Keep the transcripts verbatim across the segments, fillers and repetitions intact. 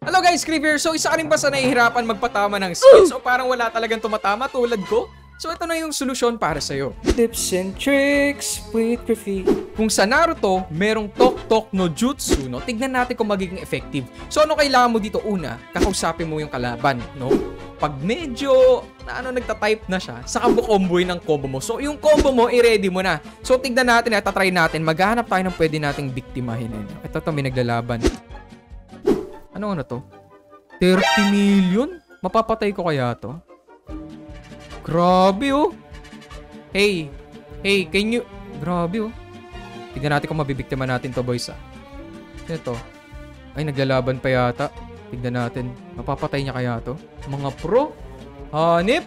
Hello guys, Kriphie here. So isa ka rin ba sa nahihirapan magpatama ng skins o parang wala talagang tumatama tulad ko? So ito na yung solusyon para sa'yo. Tips and tricks with Kriphie. Kung sa Naruto, merong tok-tok no jutsu, no? Tignan natin kung magiging effective. So ano kailangan mo dito? Una, kakausapin mo yung kalaban, no? Pag medyo na ano nagta-type na siya, saka mo comboin ng combo mo. So yung combo mo, i-ready mo na. So tignan natin, at try natin, maghahanap tayo ng pwede nating biktimahin. Ito to, may naglalaban. Ano na to? thirty million? Mapapatay ko kaya to? Grabe oh. Hey. Hey, can you... Grabe oh. Tignan natin kung mabibiktima natin to boys ah. Ito. Ay, naglalaban pa yata. Tignan natin. Mapapatay niya kaya to? Mga pro? Hanip?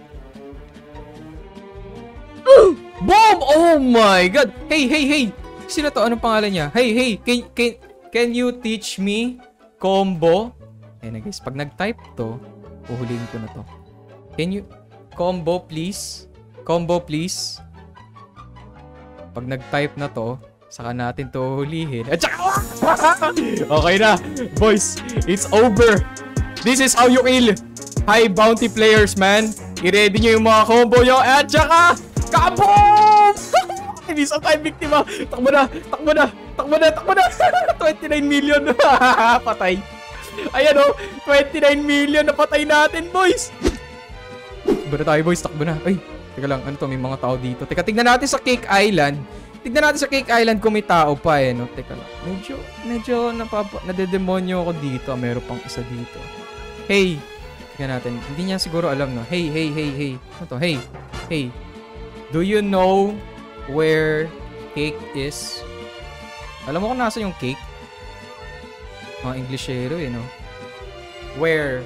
Boom! Oh my god! Hey, hey, hey! Sino to? Anong pangalan niya? Hey, hey! Can, can, can you teach me combo? Ayan na guys, pag nag-type to, uhulihin ko na to. Can you... Combo please? Combo please? Pag nag-type na to, saka natin to uhulihin. At saka... Okay na! Boys, it's over! This is how you kill high bounty players, man! I-ready nyo yung mga combo nyo. At saka... Kaboom! Hindi sa tayo biktima! Takbo na! Takbo na! Takbo na! Takbo na! twenty-nine million! Patay! Ayan o, twenty-nine million na patay natin, boys. Takbo na tayo, boys. Takbo na. Ay, teka lang. Ano to? May mga tao dito. Teka, tignan natin sa Cake Island. Tignan natin sa Cake Island kung may tao pa eh, no? Teka lang. Medyo, medyo napapa, nadedemonyo ako dito. Meron pang isa dito. Hey. Tignan natin. Hindi niya siguro alam, no? Hey, hey, hey, hey. Ano to? Hey. Hey. Do you know where Cake is? Alam mo kung nasa yung Cake? Mga Englishero eh, no? Where?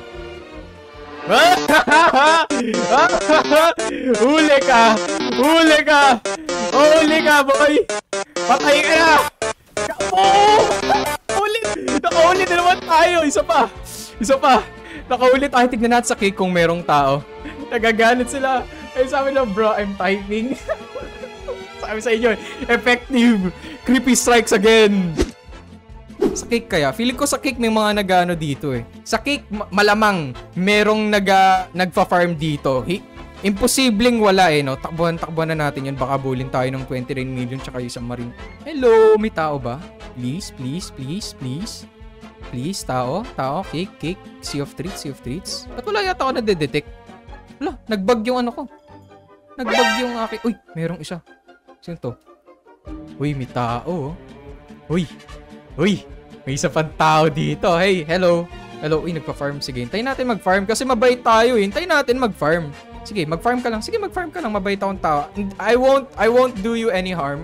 Huli ka! Huli ka! Huli ka, boy! Patay ka na! Oh! Ulit! Nakaulit na naman tayo! Isa pa! Isa pa! Nakaulit tayo. Tignan natin sa Cake kung merong tao. Nagaganit sila. Ay, sabi na, bro, I'm typing. Sabi sa inyo, effective! Creepy strikes again! Sa Cake kaya? Feeling ko sa Cake may mga nag-ano dito eh. Sa Cake, malamang merong naga, nagfa-farm dito. Hi Imposibleng wala eh, no? Takbuhan, takbuhan na natin yun. Baka bulin tayo ng twenty-nine million tsaka isang marine. Hello? May tao ba? Please, please, please, please. Please, tao? Tao? Cake, Cake. Sea of Treats, Sea of Treats. At wala yata ako na-detect. Wala, nag-bug yung ano ko. Nag-bug yung aking... Uy, merong isa. Sino to? Uy, may tao. Uy. Uy, may isa pang tao dito. Hey, hello. Hello. Uy, nagpa-farm. Sige, hintayin natin mag-farm kasi mabait tayo eh. Hintayin natin mag-farm. Sige, mag-farm ka lang. Sige, mag-farm ka lang. Mabait akong tao. I won't, I won't do you any harm.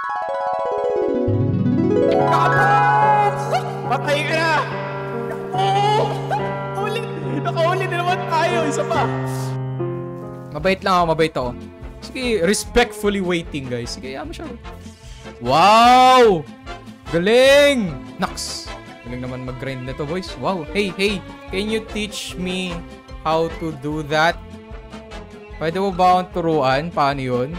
Patay ka na! Oh! Ulit! Nakaulit na naman tayo. Isa pa. Mabait lang ako, mabait ako. Sige, respectfully waiting, guys. Sige, yaman siya. Wow! Galing! Naks! Galing naman mag-grind na to, boys. Wow. Hey, hey. Can you teach me how to do that? Pwede mo ba akong turuan? Paano yun?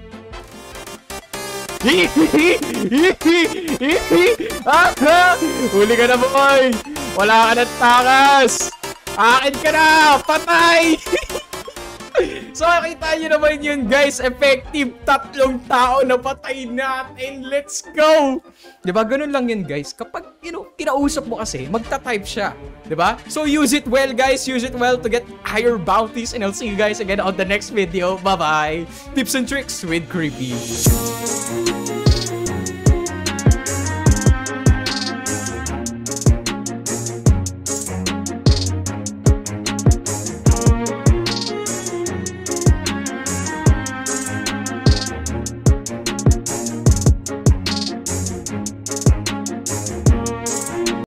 Huli ka na, boy! Wala ka na takas! Akin ka na! Patay! So, nakita nyo naman yun, guys. Effective. Tatlong tao na patay natin. Let's go! Diba? Ganun lang yun, guys. Kapag, you know, kinausap mo kasi, magta-type siya. Diba? So, use it well, guys. Use it well to get higher bounties. And I'll see you guys again on the next video. Bye-bye. Tips and tricks with Kriphie.